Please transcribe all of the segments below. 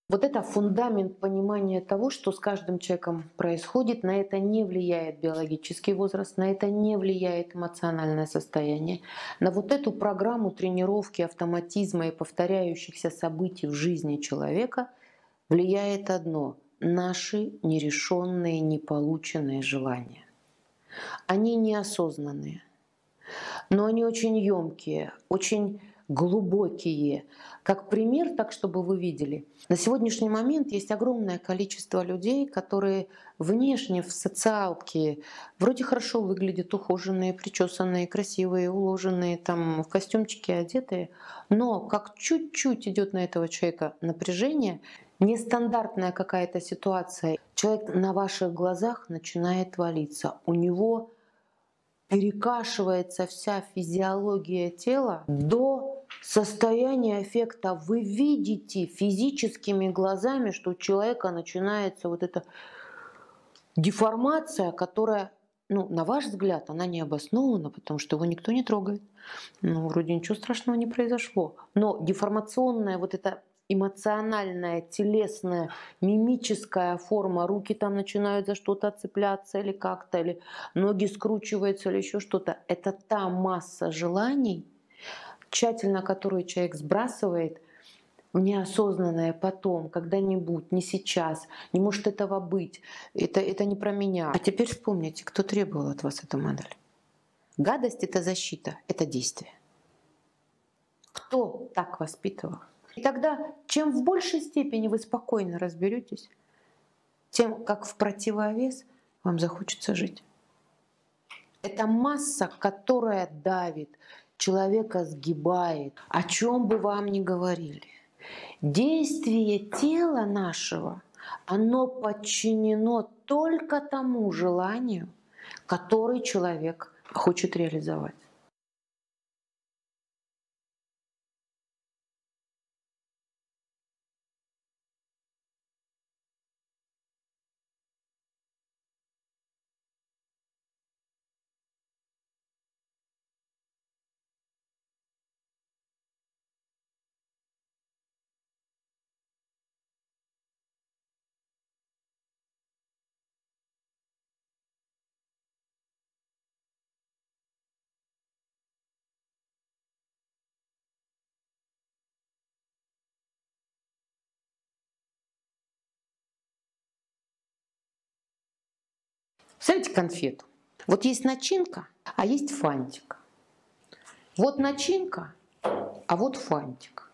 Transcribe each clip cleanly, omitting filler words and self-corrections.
Вот это фундамент понимания того, что с каждым человеком происходит. На это не влияет биологический возраст, на это не влияет эмоциональное состояние. На вот эту программу тренировки автоматизма и повторяющихся событий в жизни человека влияет одно — наши нерешенные, неполученные желания. Они неосознанные, но они очень емкие, очень глубокие. Как пример, так чтобы вы видели, на сегодняшний момент есть огромное количество людей, которые внешне в социалке вроде хорошо выглядят, ухоженные, причесанные, красивые, уложенные, там в костюмчики одетые, но как чуть-чуть идет на этого человека напряжение, нестандартная какая-то ситуация, человек на ваших глазах начинает валиться, у него перекашивается вся физиология тела до состояния эффекта. Вы видите физическими глазами, что у человека начинается вот эта деформация, которая, ну, на ваш взгляд, она не обоснована, потому что его никто не трогает. Ну, вроде ничего страшного не произошло. Но деформационная вот эта эмоциональная, телесная, мимическая форма, руки там начинают за что-то цепляться или как-то, или ноги скручиваются или еще что-то. Это та масса желаний, тщательно которую человек сбрасывает в неосознанное потом, когда-нибудь, не сейчас, не может этого быть, это не про меня. А теперь вспомните, кто требовал от вас эту модель. Гадость — это защита, это действие. Кто так воспитывал? И тогда, чем в большей степени вы спокойно разберетесь, тем как в противовес вам захочется жить. Это масса, которая давит, человека сгибает, о чем бы вам ни говорили. Действие тела нашего, оно подчинено только тому желанию, который человек хочет реализовать. Представляете конфету? Вот есть начинка, а есть фантик. Вот начинка, а вот фантик.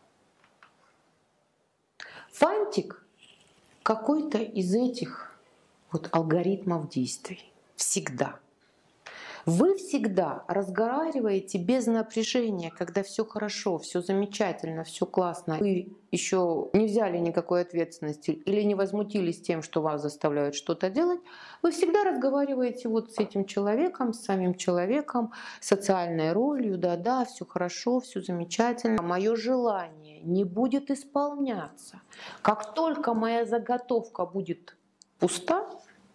Фантик какой-то из этих вот алгоритмов действий. Всегда. Вы всегда разговариваете без напряжения, когда все хорошо, все замечательно, все классно. Вы еще не взяли никакой ответственности или не возмутились тем, что вас заставляют что-то делать. Вы всегда разговариваете вот с этим человеком, с самим человеком, социальной ролью. Да-да, все хорошо, все замечательно. Мое желание не будет исполняться. Как только моя заготовка будет пуста,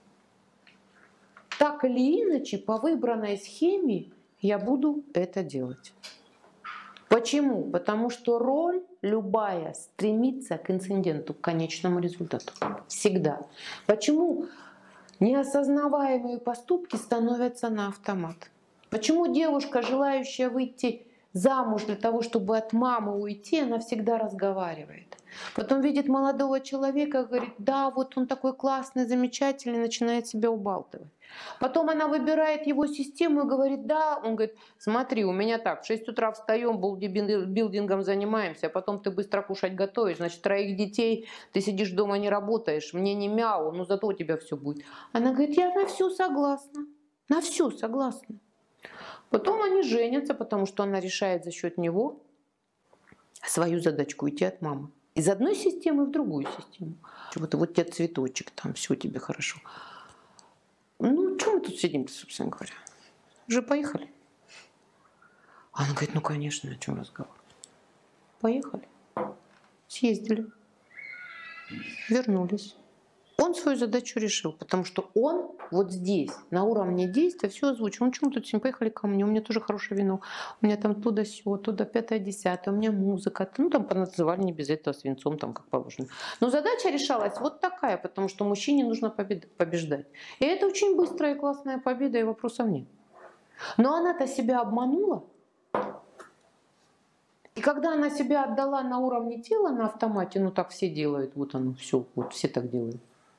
так или иначе, по выбранной схеме я буду это делать. Почему? Потому что роль любая стремится к инциденту, к конечному результату. Всегда. Почему неосознаваемые поступки становятся на автомат? Почему девушка, желающая выйти замуж для того, чтобы от мамы уйти, она всегда разговаривает? Потом видит молодого человека, говорит: да, вот он такой классный, замечательный, начинает себя убалтывать. Потом она выбирает его систему и говорит: да, он говорит: смотри, у меня так, в 6 утра встаем, бодибилдингом занимаемся, а потом ты быстро кушать готовишь, значит, 3 детей, ты сидишь дома, не работаешь, мне не мяу, но зато у тебя все будет. Она говорит: я на все согласна, на все согласна. Потом они женятся, потому что она решает за счет него свою задачку — уйти от мамы. Из одной системы в другую систему. Вот тебе цветочек, там все тебе хорошо. Ну, что мы тут сидим-то, собственно говоря? Уже поехали. Она говорит: ну, конечно, о чем разговор. Поехали. Съездили. Вернулись. Он свою задачу решил, потому что он вот здесь, на уровне действия, все озвучил. Ну, почему тут с ним поехали ко мне, у меня тоже хорошее вино, у меня там туда-сё, туда 5-10, у меня музыка. Ну, там поназывали не без этого свинцом, там как положено. Но задача решалась вот такая, потому что мужчине нужно побеждать. И это очень быстрая и классная победа, и вопросов нет. Но она-то себя обманула. И когда она себя отдала на уровне тела, на автомате, ну так все делают, вот оно все, вот все так делают.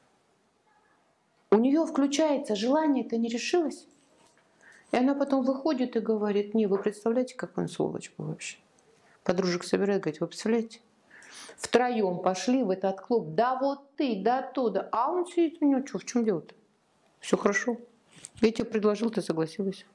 У нее включается желание, это не решилось. И она потом выходит и говорит: не, вы представляете, как он сволочь вообще. Подружек собирает, говорит: вы представляете? Втроем пошли в этот клуб, да вот ты, да оттуда. А он сидит, у него что, в чем дело-то? Все хорошо. Я тебе предложил, ты согласилась.